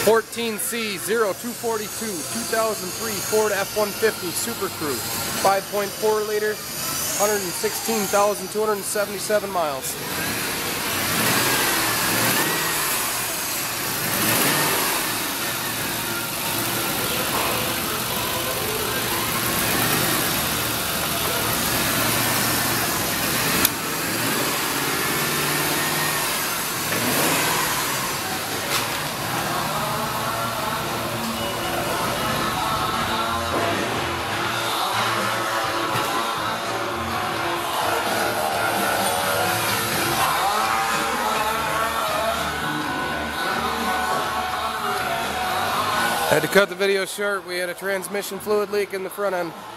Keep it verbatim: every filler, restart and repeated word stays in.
fourteen C zero two four two, two thousand three Ford F one fifty Super Crew, five point four liter, one hundred sixteen thousand two hundred seventy-seven miles. Had to cut the video short. We had a transmission fluid leak in the front end.